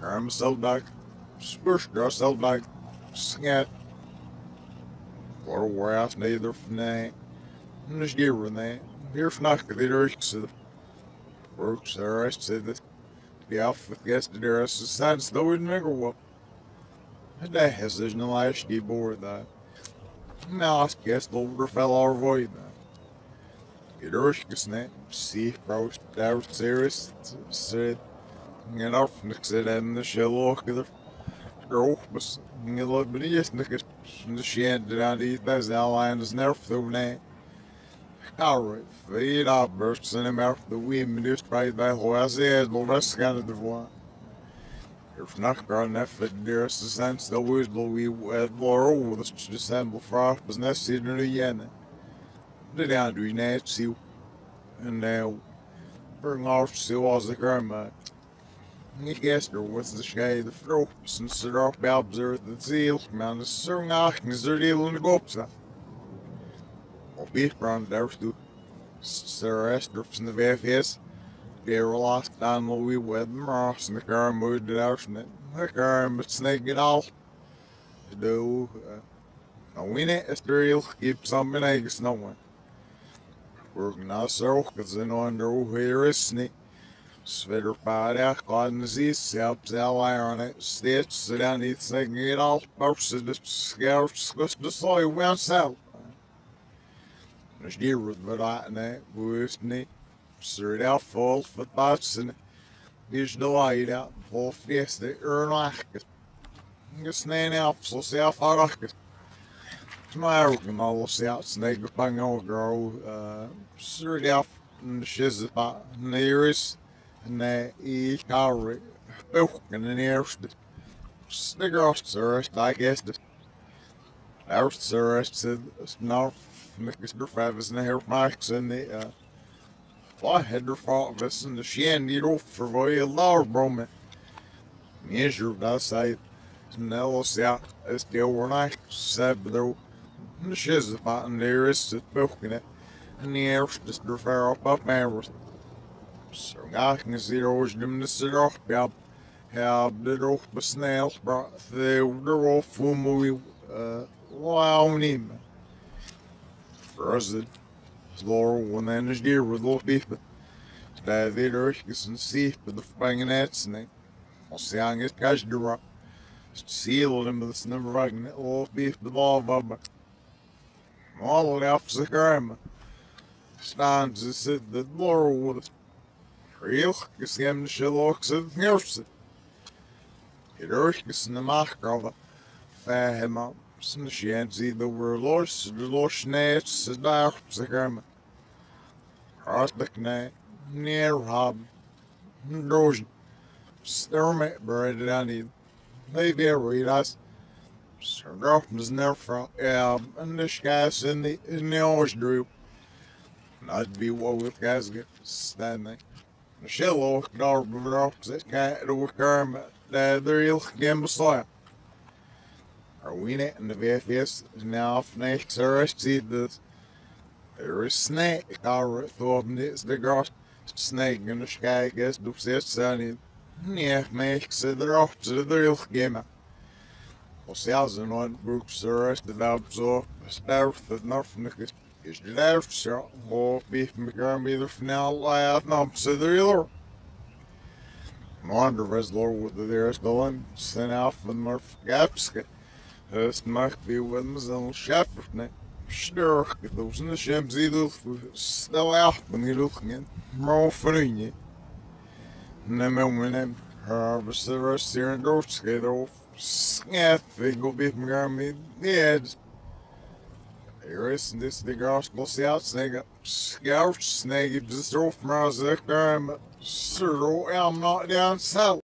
I'm so back. Spurs so back. Scat. Or whereas neither from that. And this year in that. Here's not the lyrics of the works there. I said that the alpha guest there as the signs though in nigger well. And that has there's no last keyboard that. Now I guess the older fella avoid that. Get Urskisnet, see, bro, down serious, said, get off, said, and the shell of the girl was, you look, but yes, niggas, the shed that I eat, that's the line is never through that. Alright, feed up, bursts in the mouth, the wind, just right by who I said, well, that's kind of the one. If not gone that fit dearest the sense, the whistle we had more over the December frost was necessary to the yen. The down to Nancy. And now, bring off to was the grandma. He guessed her with the shade of throat, since the rock babs earth the seal, man, the sung is their deal in the gopsa. Or beef brown there to Sir Esther from the VFS. They were lost down the wee with them Ross and the car moved it out from it. The car but snake it all. To do, a winnet is the real, keep something eggs no one. Working out so, cause in under here is snake. Sweater by that, God and the self, on it, stitch, sit down, eat, sing it all, posted the scouts, the soil went south. There's deer with the light in that, was neat. Sir it out full for thoughts and here's the light out, full face the earn like it. Just nan out, so self out like it. My organ all out, snake bang old girl, sir it out, and the shiz about nearest. And that he carry broken in the earth. The girls, sir, I guess the earth, sir, said, north, Mr. Travis and the hair marks and the, I had the faultless and the shandy off for a large moment. Measured, I say, and the else out, as the overnight, said, though, and the shiz about and there is broken it, and the earth just refer up my so I can see those them to sit off about how the off the snails brought the off for me wow him. First Laurel when then is dear with little beef that the earth and see but the banging that snake. I'll see I get cash to rock. Seal them with the never rocking it little beef the ball bubba. All the off the grandma. Steins said that Laurel would real, because the end looks at the nurse. It urges in the macro, fahim up, some shanty the were lost, the lost nets, the dark, the grandma. Cross the knight, near hob, drogen, sturmate bread I need. Maybe I read us. Sir Droppins never from, and the skies in the orange drew. Not be what with guys get standing. The shell of the opposite cat of a garment that the real game slap. Are we net in the VFS is now off next or see this. There is snake, our thought it's the grass snake in the sky gets to sit sunny. Yeah, makes the opposite of the real game. Well, thousand one groups the rest of the absorb, starve the nothing is the left shot, or beef McGarm either for now, laugh, no, so the real. Wander Resler with the dearest going, sent out from Murph Gapska. This might be with Mazel Shepherd. Sure, get those in the shims either still out when you're looking at more funny. And then when I'm harvest the rest here and door together, snaff, they go beef McGarm, yeah. There is this the gospel out snake up scout snake just off my I'm sure I'm not down south.